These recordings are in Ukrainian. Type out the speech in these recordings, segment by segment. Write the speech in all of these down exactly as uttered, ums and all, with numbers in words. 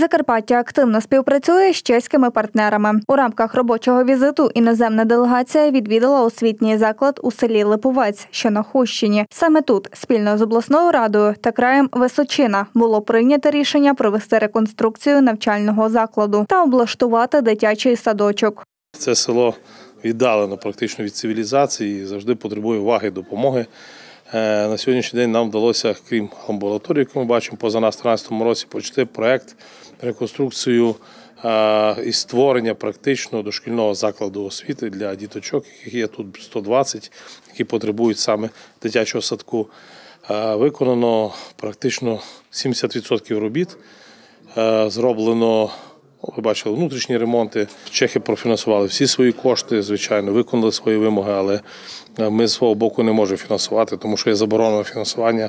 Закарпаття активно співпрацює з чеськими партнерами. У рамках робочого візиту іноземна делегація відвідала освітній заклад у селі Липовець, що на Хустщині. Саме тут, спільно з обласною радою та краєм Височина, було прийнято рішення провести реконструкцію навчального закладу та облаштувати дитячий садочок. Це село віддалено практично від цивілізації і завжди потребує уваги і допомоги. На сьогоднішній день нам вдалося, крім амбулаторії, яку ми бачимо поза нас в дві тисячі тринадцятому році, почати проєкт реконструкцію і створення практично дошкільного закладу освіти для діточок, яких є тут сто двадцять, які потребують саме дитячого садку. Виконано практично сімдесят відсотків робіт, зроблено, ви бачили, внутрішні ремонти. Чехи профінансували всі свої кошти, звичайно, виконали свої вимоги, але ми з свого боку не можемо фінансувати, тому що є заборонено фінансування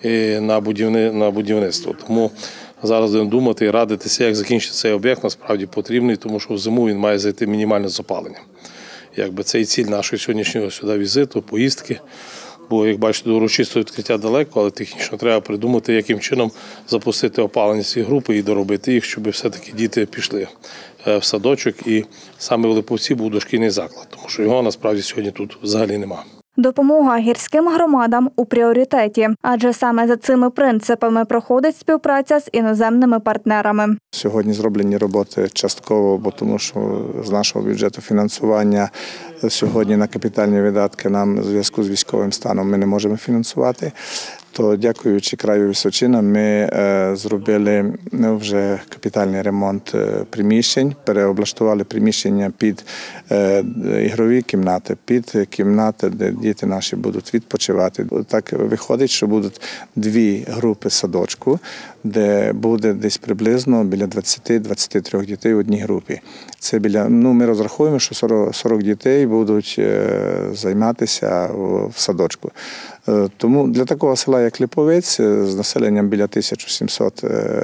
на будівництво. Тому зараз будемо думати і радитися, як закінчити цей об'єкт, насправді потрібний, тому що взиму він має зайти мінімальне запалення. Якби це і ціль нашого сьогоднішнього сюди візиту, поїздки. Бо, як бачите, до урочистого відкриття далеко, але технічно треба придумати, яким чином запустити опалення цієї групи і доробити їх, щоб все-таки діти пішли в садочок і саме в Липовці був дошкільний заклад, тому що його насправді сьогодні тут взагалі нема. Допомога гірським громадам у пріоритеті, адже саме за цими принципами проходить співпраця з іноземними партнерами. Сьогодні зроблені роботи частково, бо тому що з нашого бюджету фінансування сьогодні на капітальні видатки нам в зв'язку з військовим станом ми не можемо фінансувати. То, дякуючи краю Височина, ми е, зробили вже капітальний ремонт приміщень, переоблаштували приміщення під е, ігрові кімнати, під кімнати, де діти наші будуть відпочивати. Так виходить, що будуть дві групи садочку, де буде десь приблизно біля двадцяти-двадцяти трьох дітей в одній групі. Це біля, ну, ми розраховуємо, що сорок, сорок дітей будуть е, займатися в садочку. Тому для такого села, як Липовець, з населенням біля тисяча сімсот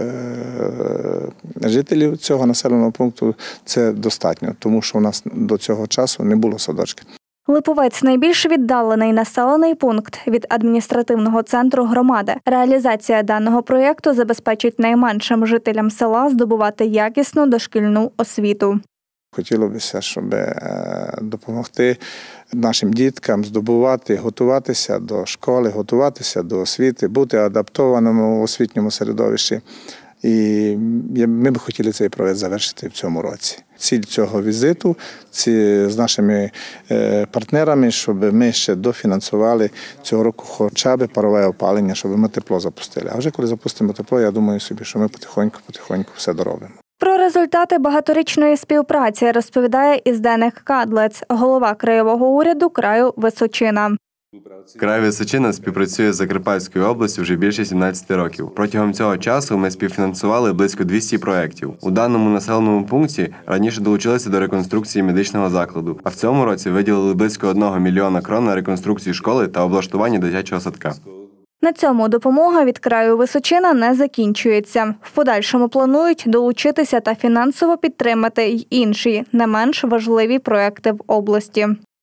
жителів цього населеного пункту, це достатньо, тому що у нас до цього часу не було садочків. Липовець – найбільш віддалений населений пункт від адміністративного центру громади. Реалізація даного проєкту забезпечить найменшим жителям села здобувати якісну дошкільну освіту. Хотілося б, щоб допомогти нашим діткам здобувати, готуватися до школи, готуватися до освіти, бути адаптованими у освітньому середовищі. І ми б хотіли цей проєкт завершити в цьому році. Ціль цього візиту ці, з нашими партнерами, щоб ми ще дофінансували цього року хоча б парове опалення, щоб ми тепло запустили. А вже коли запустимо тепло, я думаю собі, що ми потихоньку-потихоньку все доробимо. Про результати багаторічної співпраці розповідає Ізденик Кадлець, голова краєвого уряду краю Височина. Край Височина співпрацює з Закарпатською областю вже більше сімнадцяти років. Протягом цього часу ми співфінансували близько двохсот проєктів. У даному населеному пункті раніше долучилися до реконструкції медичного закладу, а в цьому році виділили близько одного мільйона крон на реконструкцію школи та облаштування дитячого садка. На цьому допомога від краю Височина не закінчується. В подальшому планують долучитися та фінансово підтримати й інші, не менш важливі проєкти в області.